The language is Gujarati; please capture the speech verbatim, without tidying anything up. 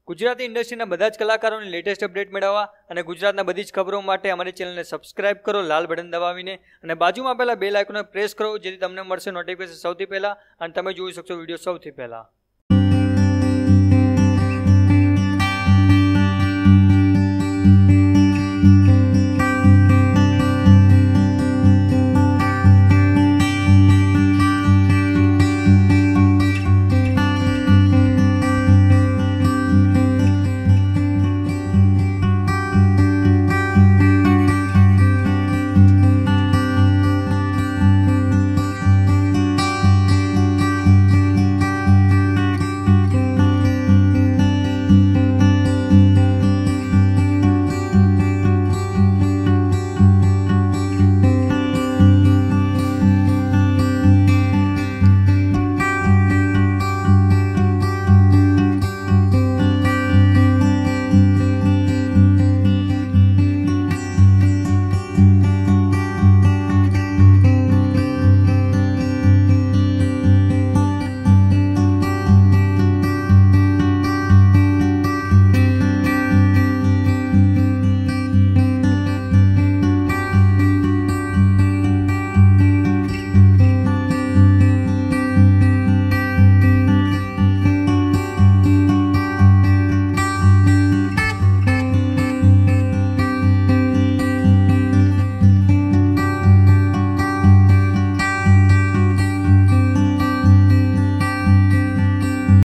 ગુજરાતી ઇન્ડસ્ટ્રીના બધા જ કલાકારોની લેટેસ્ટ અપડેટ મેળવવા અને ગુજરાતના બધી જ ખબરો માટે અમારી ચેનલને સબસ્ક્રાઇબ કરો લાલ બટન દબાવીને અને બાજુમાં પહેલા બેલ આઇકોનને પ્રેસ કરો જેથી તમને મળશે નોટિફિકેશન સૌથી પહેલાં અને તમે જોઈ શકશો વિડીયો સૌથી પહેલાં.